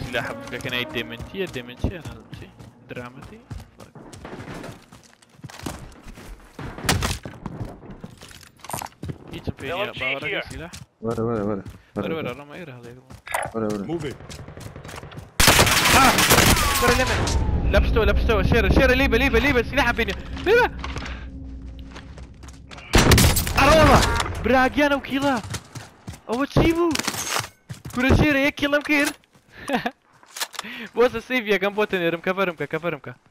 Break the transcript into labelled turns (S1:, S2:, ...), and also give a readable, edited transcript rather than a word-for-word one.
S1: سلاح كان اي ديمنتي انا شيء درامتي يجي فيني باورا سلاح ولا رمى ايره هذا
S2: ولا
S3: Moving.
S1: كره لمن لبستو شير ليبه سلاح بيني ليبه اروضه براغيانا وكيلا او تسيبو كره شير يا كيلا مكير بوس السيفيا كم بوتن يرم كفرمك